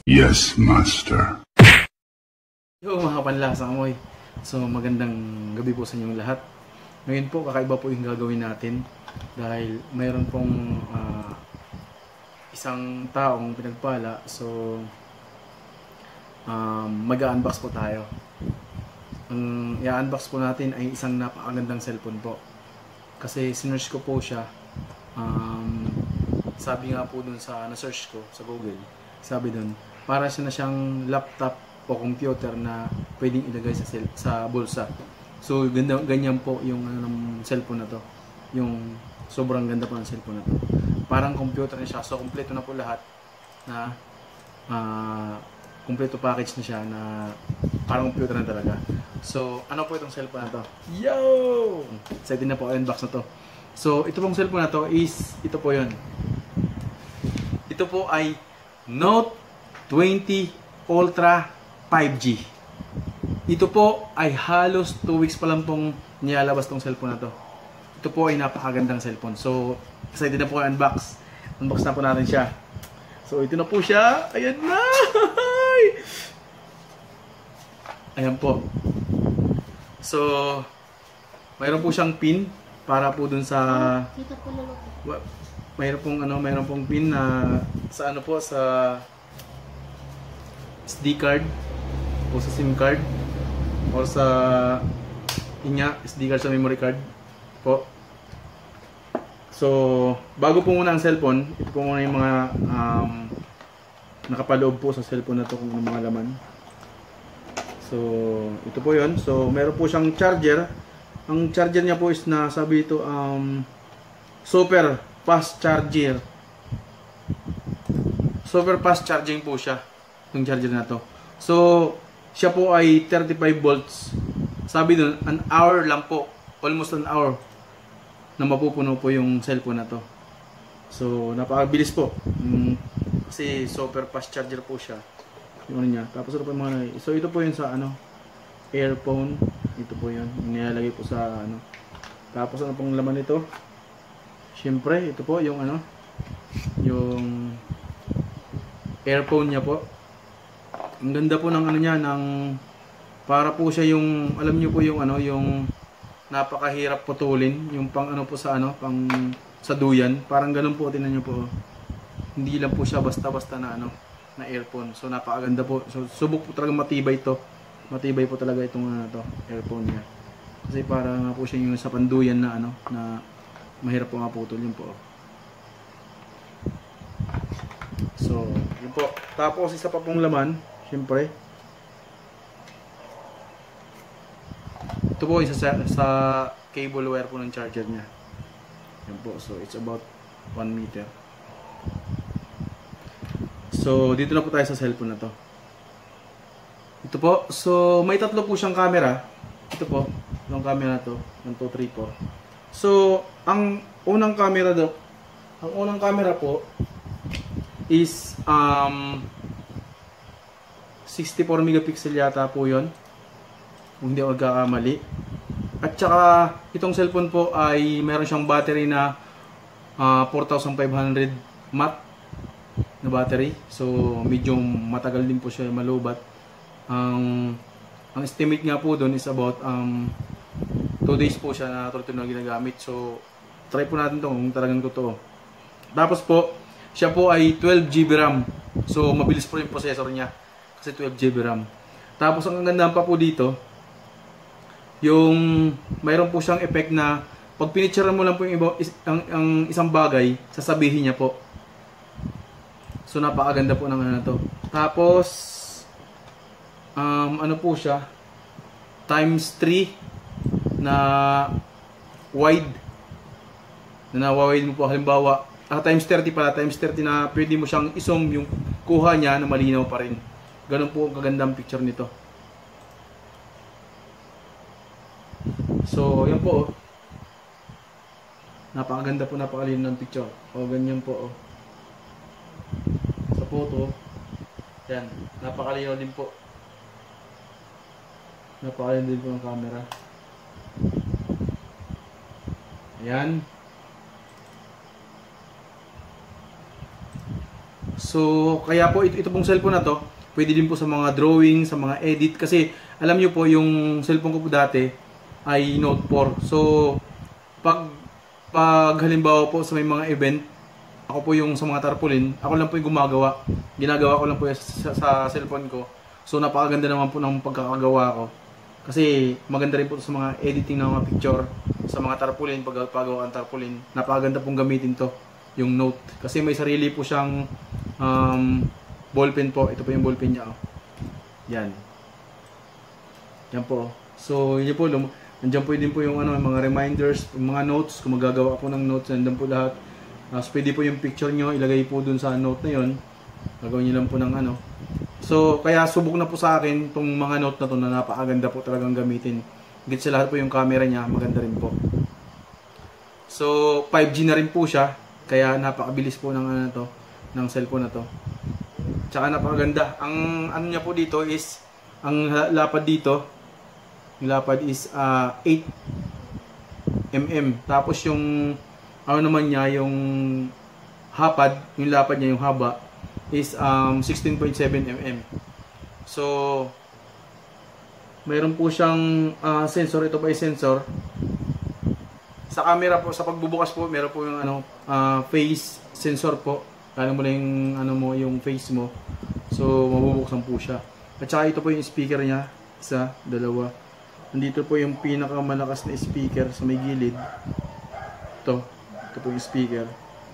Yes, master. Yo mga panlasang amoy. So magandang gabi po sa inyong lahat. Ngayon po kakaiba po yung gagawin natin dahil mayroon pong isang taong pinagpala. So mag-unbox po tayo. Ang i-unbox po natin ay isang napakagandang cellphone po. Kasi sinearch ko po siya. Sabi nga po dun sa na-search ko sa Google, sabi dun, para siya na siyang laptop o computer na pwedeng ilagay sa bulsa. So ganyan po yung ng cellphone na to. Yung sobrang ganda po ng cellphone na to. Parang computer na siya. So kompleto na po lahat na kompleto package na siya na parang computer na talaga. So ano po itong cellphone na to? Yo! Excited na po unbox na to. So ito pong cellphone na to is ito po 'yon. Ito po ay Note 20 Ultra 5G. Ito po ay halos 2 weeks pa lang pong nilalabas tong cellphone na to. Ito po ay napakagandang cellphone. So, excited na po unbox. Unbox na po natin siya. So, ito na po siya. Ayan na! Ayan po. So, mayroon po siyang pin para po dun sa mayroon pong pin na sa sa SD card o sa SIM card o sa SD card sa memory card po. So, bago po muna ang cellphone, ito po muna yung mga nakapaloob po sa cellphone na to kung ano mga laman. So, ito po 'yon. So, meron po siyang charger. Ang charger niya po is na sabi ito super fast charger. Super fast charging po siya yung charger na to. So, siya po ay 35 volts. Sabi doon, an hour lang po. Almost an hour na mapupuno po yung cellphone na to. So, napakabilis po. Kasi super fast charger po siya. Yung ano niya. Tapos ito po yung mga so, ito po yung sa earphone. Ito po yun. Nilalagay po sa Tapos ano pong laman nito? Siyempre, ito po yung yung earphone niya po. Ang ganda po ng niya, ng para po siya yung, alam niyo po yung yung napakahirap putulin, yung pang po sa pang sa duyan, parang ganun po, tingnan niyo po. Hindi lang po siya basta-basta na na earphone. So napakaganda po. So subok po talaga matibay to. Matibay po talaga itong earphone niya. Kasi para nga po siya yung sa panduyan na na mahirap po maputol yun po. So, yun po. Tapos isa pa pong laman, syempre. Ito po isa sa cable wire po ng charger niya. Yan po. So, it's about 1 meter. So, dito na po tayo sa cellphone na to. Ito po. So, may tatlo po siyang camera. Ito po. Itong camera na to. 1, 2, 3, 4. So, ang unang camera po is 64 megapixel yata po 'yon. Kung hindi ako nagkakamali. At saka itong cellphone po ay meron siyang battery na 4,500 mAh na battery. So, medyo matagal din po siya malubat. Ang estimate nga po doon is about 2 days po siya na tuloy na ginagamit. So, try po natin ito kung talagang totoo. Tapos po, siya po ay 12 GB RAM. So, mabilis po yung processor niya. Kasi 12 GB RAM. Tapos, ang ganda pa po dito, yung mayroon po siyang effect na pag pinicturean mo lang po yung ang isang bagay, sasabihin niya po. So, napakaganda po ng to. Tapos, ano po siya, times 3 na wide na nawa-wide mo po, halimbawa times 30 pala, times 30 na pwede mo siyang i-zoom yung kuha niya na malinaw pa rin. Ganun po ang kagandang picture nito. So yan po napakaganda po, napakalinaw ng picture. Ganyan po sa photo. Yan, napakalinaw din po. Napakalinaw din po ng camera. Ayan. So, kaya po ito pong cellphone na to, pwede din po sa mga drawing, sa mga edit. Kasi, alam nyo po, yung cellphone ko po dati ay Note 4. So, pag halimbawa po sa may mga event, ako po yung sa mga tarpaulin, ako lang po yung gumagawa. Ginagawa ko lang po sa cellphone ko. So, napakaganda naman po ng pagkakagawa ko. Kasi, maganda rin po sa mga editing ng mga picture, sa mga tarpaulin, paggawa ng tarpaulin. Napakaganda pong gamitin to, yung Note. Kasi may sarili po siyang ballpen po. Ito po yung ballpen niya. Oh. Yan. Yan po. So, yun po. Nandiyan po din po yung mga reminders, yung mga notes. Kung magagawa po ng notes, nandiyan po lahat. So, pwede po yung picture nyo, ilagay po dun sa note na yun. Gagawin nyo lang po ng So, kaya subok na po sa akin itong mga note na to na napakaganda po talagang gamitin. Higit sa lahat po yung camera niya, maganda rin po. So, 5G na rin po siya. Kaya napakabilis po ng ng cellphone na to. Tsaka napakaganda. Ang niya po dito is, ang lapad dito, yung lapad is 8 mm. Tapos yung naman niya, yung hapad, yung lapad niya, yung haba is 16.7 mm. So, mayroon po siyang sensor. Ito pa ay sensor. Sa camera po, sa pagbubukas po, meron po yung face sensor po. Kala mo lang yung yung face mo. So, mabubuksan po siya. At saka ito po yung speaker niya. Isa, dalawa. Nandito po yung pinakamalakas na speaker sa may gilid. Ito po yung speaker.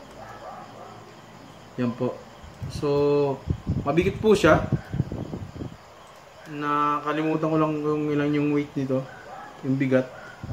Yan po. So, mabigat po siya. Nakalimutan ko lang kung ilan yung weight nito. Yung bigat.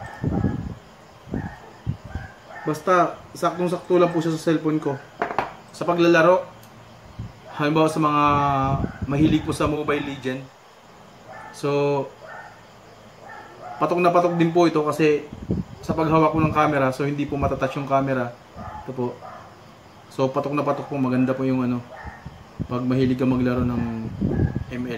Basta, saktong-sakto lang po siya sa cellphone ko. Sa paglalaro, halimbawa sa mga mahilig po sa Mobile Legend. So, patok na patok din po ito kasi sa paghawak ko ng camera, so hindi po matatouch yung camera. Ito po. So, patok na patok po, maganda po yung pag mahilig ka maglaro ng ML.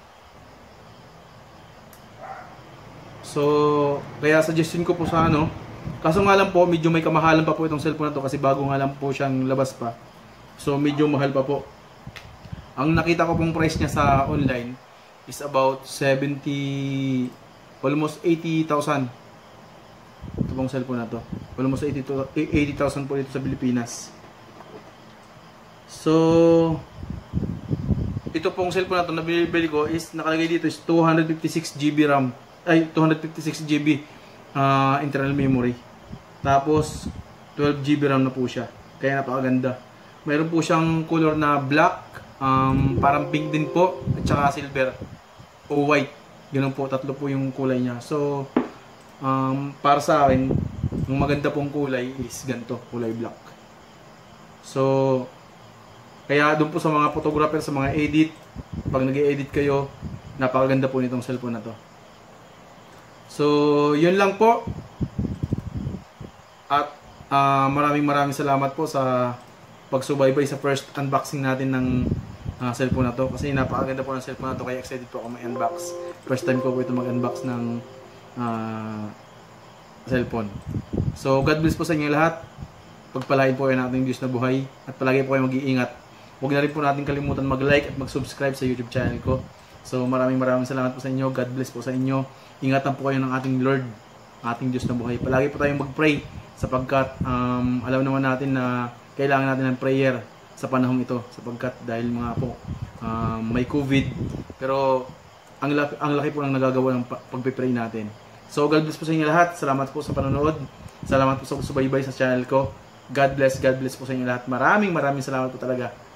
So, kaya suggestion ko po sa kaso nga lang po, medyo may kamahalan pa po itong cellphone na to kasi bago nga lang po siyang labas pa. So, medyo mahal pa po. Ang nakita ko pong price niya sa online is about 70, almost 80,000. Ito pong cellphone na to. Almost 80,000 po dito sa Pilipinas. So, ito pong cellphone na to na binibili ko is nakalagay dito is 256 GB RAM. Ay, 256 GB internal memory. Tapos, 12 GB RAM na po siya. Kaya napakaganda. Mayroon po siyang color na black, parang pink din po, at saka silver o white. Ganun po, tatlo po yung kulay niya. So, para sa akin, yung maganda pong kulay is ganito, kulay black. So, kaya doon po sa mga photographer, sa mga edit, pag nag-edit kayo, napakaganda po nitong cellphone na to. So, yun lang po. At maraming salamat po sa pagsubaybay sa first unboxing natin ng cellphone na to. Kasi napakaganda po ng cellphone na to, kaya excited po ako mag-unbox. First time ko po ito mag-unbox ng cellphone. So, God bless po sa inyo lahat. Pagpalain po kayo ng ating Diyos na buhay. At palagi po kayo mag-iingat. Huwag na rin po natin kalimutan mag-like at mag-subscribe sa YouTube channel ko. So, maraming salamat po sa inyo. God bless po sa inyo. Ingatan po kayo ng ating Lord, ating Diyos na buhay. Palagi po tayong mag-pray sapagkat alam naman natin na kailangan natin ng prayer sa panahong ito sapagkat dahil mga po may COVID, pero ang laki po ng nagagawa ng pagpe-pray natin. So, God bless po sa inyo lahat. Salamat po sa panonood. Salamat po sa subaybay sa channel ko. God bless po sa inyo lahat. Maraming salamat po talaga.